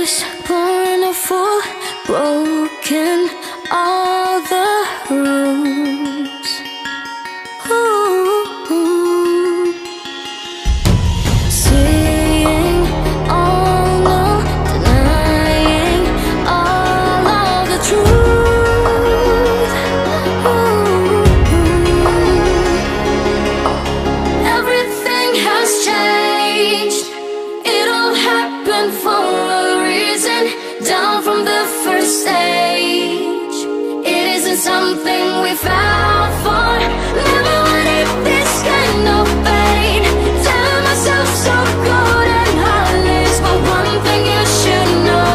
was born a fool, broken all the rules. Ooh. Seeing all, no denying all of the truth. Ooh. Everything has changed. It all happened for a reason. Down from the first stage. It isn't something we fell for. Never wanted this kind of pain. Telling myself so good and heartless, but one thing you should know.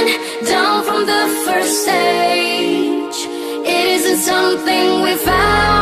Something we found.